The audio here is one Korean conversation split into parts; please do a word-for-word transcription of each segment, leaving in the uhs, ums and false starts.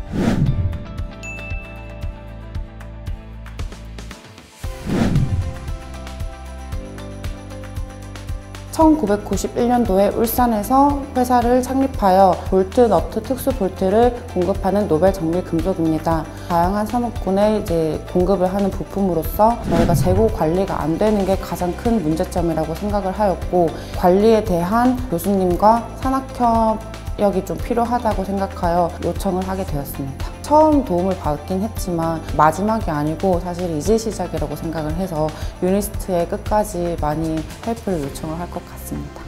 천구백구십일 년도에 울산에서 회사를 창립하여 볼트, 너트, 특수 볼트를 공급하는 노벨 정밀 금속입니다. 다양한 산업군에 이제 공급을 하는 부품으로서 저희가 재고 관리가 안 되는 게 가장 큰 문제점이라고 생각을 하였고, 관리에 대한 교수님과 산학협력이 좀 필요하다고 생각하여 요청을 하게 되었습니다. 처음 도움을 받긴 했지만 마지막이 아니고 사실 이제 시작이라고 생각을 해서 유니스트에 끝까지 많이 헬프를 요청을 할 것 같습니다.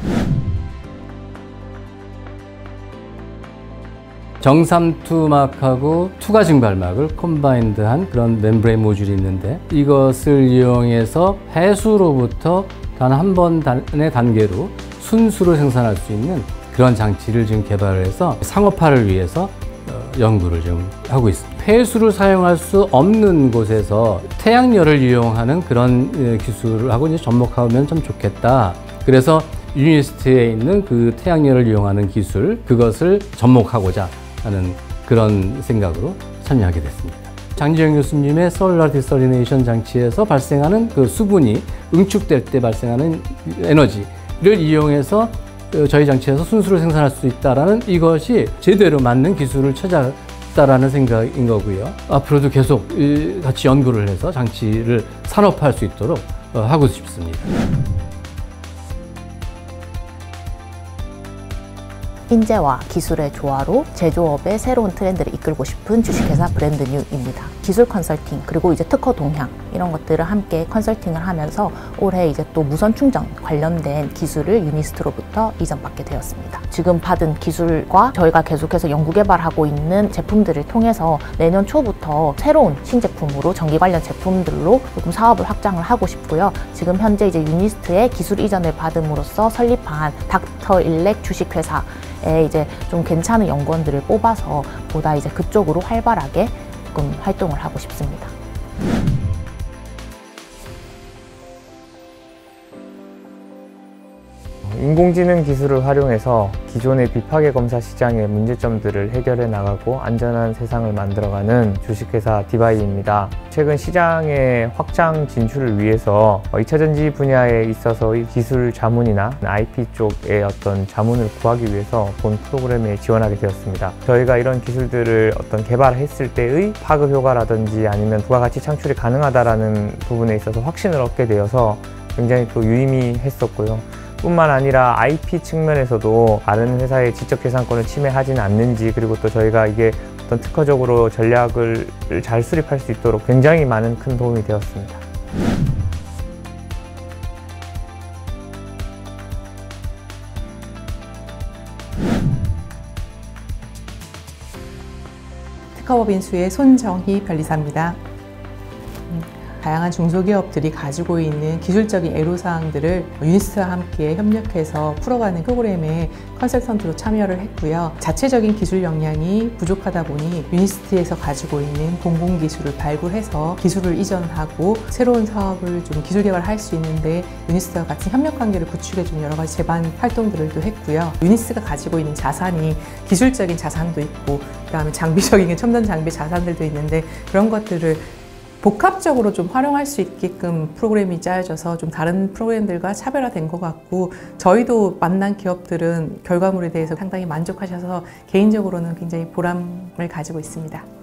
정삼투막하고 투과 증발막을 컴바인드한 그런 멤브레인 모듈이 있는데, 이것을 이용해서 해수로부터 단 한 번의 단계로 순수로 생산할 수 있는 그런 장치를 지금 개발을 해서 상업화를 위해서 연구를 좀 하고 있습니다. 폐수를 사용할 수 없는 곳에서 태양열을 이용하는 그런 기술을 하고 이제 접목하면 참 좋겠다. 그래서 유니스트에 있는 그 태양열을 이용하는 기술, 그것을 접목하고자 하는 그런 생각으로 참여하게 됐습니다. 장지영 교수님의 솔라 디설리네이션 장치에서 발생하는 그 수분이 응축될 때 발생하는 에너지를 이용해서 저희 장치에서 순수로 생산할 수 있다는 이것이 제대로 맞는 기술을 찾았다라는 생각인 거고요. 앞으로도 계속 같이 연구를 해서 장치를 산업화할 수 있도록 하고 싶습니다. 인재와 기술의 조화로 제조업의 새로운 트렌드를 이끌고 싶은 주식회사 브랜드뉴입니다. 기술 컨설팅 그리고 이제 특허 동향 이런 것들을 함께 컨설팅을 하면서 올해 이제 또 무선 충전 관련된 기술을 유니스트로부터 이전받게 되었습니다. 지금 받은 기술과 저희가 계속해서 연구 개발하고 있는 제품들을 통해서 내년 초부터 새로운 신제품으로 전기 관련 제품들로 조금 사업을 확장을 하고 싶고요. 지금 현재 이제 유니스트의 기술 이전을 받음으로써 설립한 닥터일렉 주식회사 에 이제 좀 괜찮은 연구원들을 뽑아서 보다 이제 그쪽으로 활발하게 조금 활동을 하고 싶습니다. 인공지능 기술을 활용해서 기존의 비파괴 검사 시장의 문제점들을 해결해 나가고 안전한 세상을 만들어가는 주식회사 디바이입니다. 최근 시장의 확장 진출을 위해서 이 차 전지 분야에 있어서 기술 자문이나 아이피 쪽의 어떤 자문을 구하기 위해서 본 프로그램에 지원하게 되었습니다. 저희가 이런 기술들을 어떤 개발했을 때의 파급 효과라든지 아니면 부가가치 창출이 가능하다라는 부분에 있어서 확신을 얻게 되어서 굉장히 또 유의미했었고요. 뿐만 아니라 아이피 측면에서도 다른 회사의 지적재산권을 침해하지는 않는지, 그리고 또 저희가 이게 어떤 특허적으로 전략을 잘 수립할 수 있도록 굉장히 많은 큰 도움이 되었습니다. 특허법인수의 손정희 변리사입니다. 다양한 중소기업들이 가지고 있는 기술적인 애로사항들을 유니스트와 함께 협력해서 풀어가는 프로그램에 컨설턴트로 참여를 했고요. 자체적인 기술 역량이 부족하다 보니 유니스트에서 가지고 있는 공공기술을 발굴해서 기술을 이전하고 새로운 사업을 좀 기술 개발할 수 있는데 유니스트와 같은 협력관계를 구축해주는 여러 가지 제반 활동들을 했고요. 유니스트가 가지고 있는 자산이 기술적인 자산도 있고 그다음에 장비적인 첨단 장비 자산들도 있는데 그런 것들을 복합적으로 좀 활용할 수 있게끔 프로그램이 짜여져서 좀 다른 프로그램들과 차별화된 것 같고, 저희도 만난 기업들은 결과물에 대해서 상당히 만족하셔서 개인적으로는 굉장히 보람을 가지고 있습니다.